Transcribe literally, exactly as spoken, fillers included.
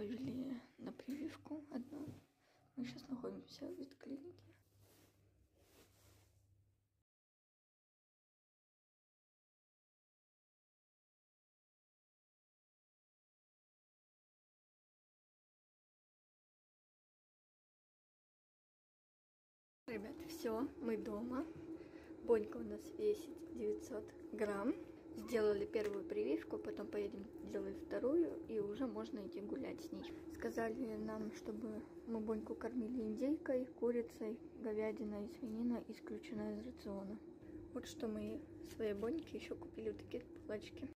повели на прививку одну. Мы сейчас находимся в ветклинике. Ребят, все, мы дома. Бонька у нас весит девятьсот грамм. Сделали первую прививку, потом поедем делать вторую, и уже можно идти гулять с ней. Сказали нам, чтобы мы Боньку кормили индейкой, курицей, говядиной, свинина исключена из рациона. Вот что мы своей Боньке еще купили вот такие палочки.